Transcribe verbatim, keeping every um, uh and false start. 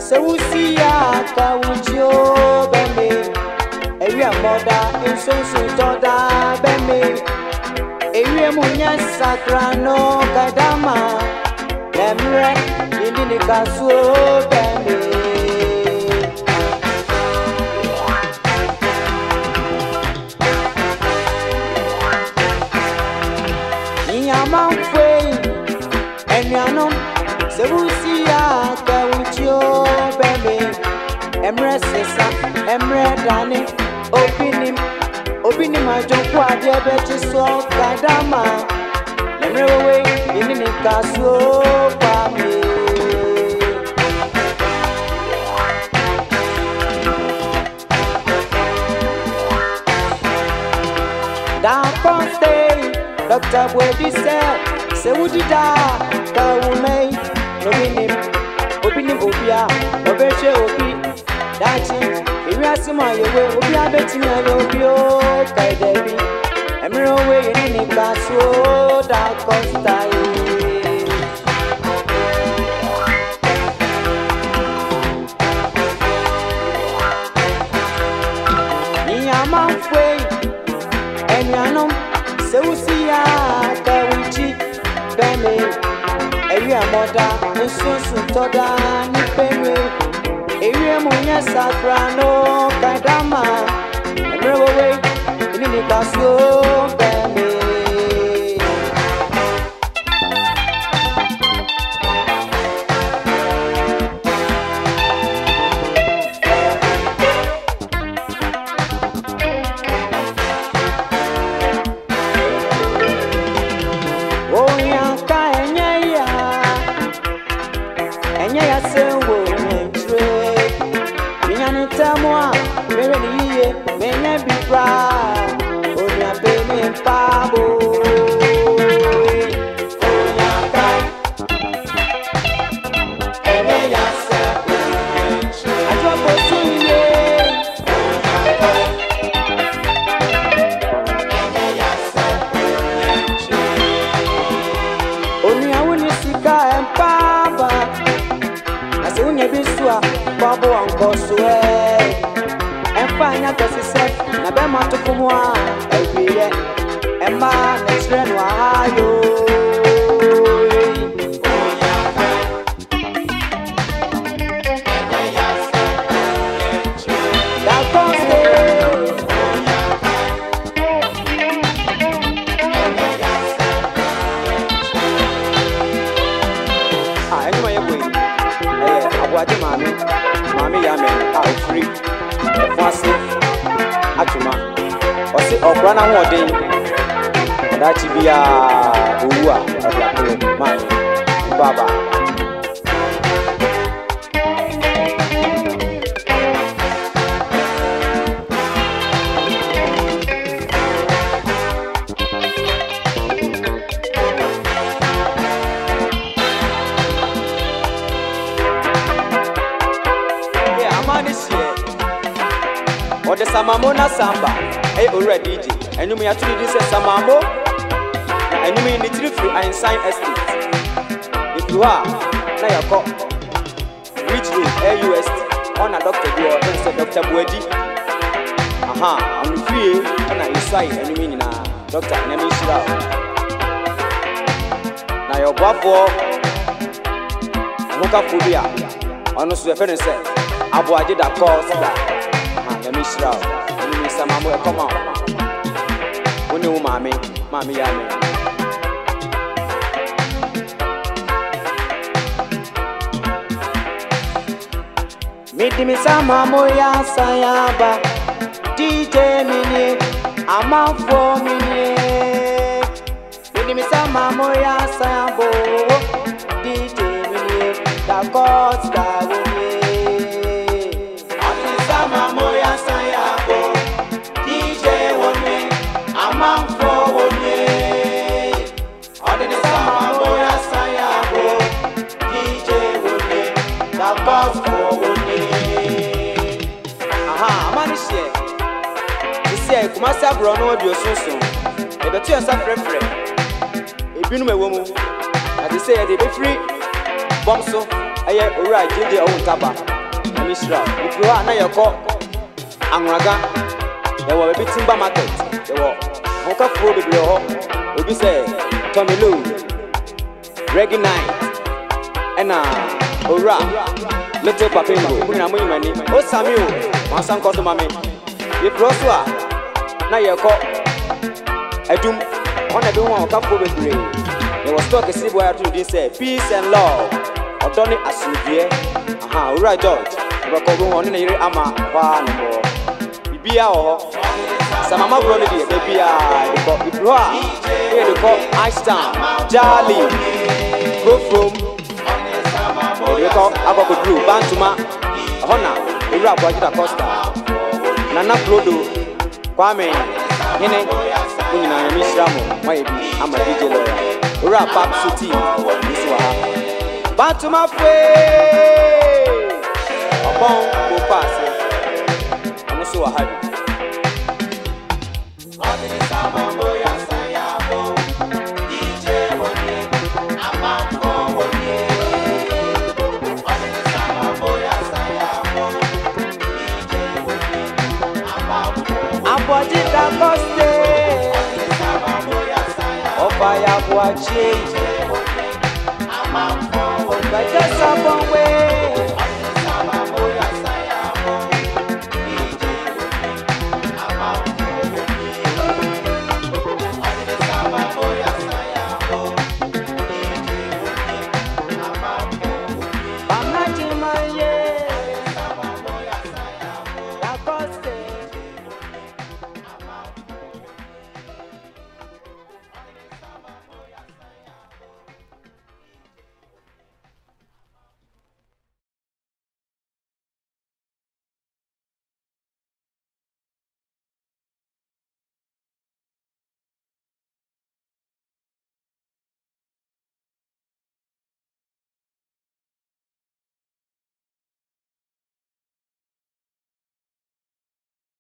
Sewusia kawujo beme Ewie moda insunsu toda beme Ewie munya sakrano kadama Emre indini kasuo beme Niyama mfwe Enyano Sewusia kawujo beme Emre sesa Emre dani Obinim Obinim ajonku ade bechi so kadama Emre wewe Yini ni kasuo pame Down from stay Doctor Wedi said Sewudida Kawume Obinim Obinim obia Obeche obi Dachi Iwi asima yewe Obi abeti na obi o Kaidebi Emre we yini ni kasuo Da costa Niyama mfwe Enyanom Sewusia kawuchi Beme Ewie moda Nsunsu toda Nipeme Ewie munya sakrano kadama Emre wewe Ini ni kasuo beme Tamwa, wewe niye, menye bifra, onya pene mpabo. Onya kai, enye yase, ajwa posuye. Onya kai, enye yase, onya unisika mpaba, ase unye biswa, babo ankoswe. Fanya kasi set na be ma to kumwa ebiye e ma na chire no ayo onya kai enye yase da konse onya kai enye yase ah eni ma ye boy eh abwade mami mami ya me ah free Fasi atuma osi okra na hoden dachi bia owu a odi akolo ma baba yeah amani sie Ode samamo na samba eh already D J enum ya tuli dis samamo na enum ni three free and sign estate if you are na yako which road A U S T on a doctor do or say Doctor Wedi aha on free na inside enum ni na doctor na me shira na your bafo amuka phobia ono so e fe say abo age da cause da let me shout. Let me say, "Mama, come on." When you mommy, mommy, ya me. Meet me some mama ya sayaba. D J mini, I'm out for mini. Meet me some mama ya sayabo. D J mini, da cause da wuni. Mama ya sayabo D J wone amam for wone Odini sama ya sayabo D J wone da boss for wone aha amani share isi e kuma sabro no odi osunsun e betu ya safrefre ebinu mewo mu ade say e dey free bomb so eye owura jinde o ntaba Misra. If you are na yoko Angraga, there were a bit timber market. There were Hoka Food of your Obi say Tommy Lou, Reggae Night, and uh, Ora, Little Papingo, Munamuni, O Samuel, my son called Mammy. If Roswa, na yoko Edum, on a doom of Capo with Ray. There was talk a civil wire to this say peace and love. Or Donny Asudie, aha, Ura George. Record on in a ama, one more. Bibia or Samama Brody, Bibia, the Bra, here the call Ice Town, Jali, go from the call Abaco Blue, Bantuma, Hona, Ura Bajita Costa, Nana Prodo, Kwame, Hene, Munina Mishramo, maybe I'm a D J lawyer, Ura Pap Suti, this one. Bantuma Free. Upon go pass it. I'm so happy. Abojita Coste. Opaya Boachi. But just upon way.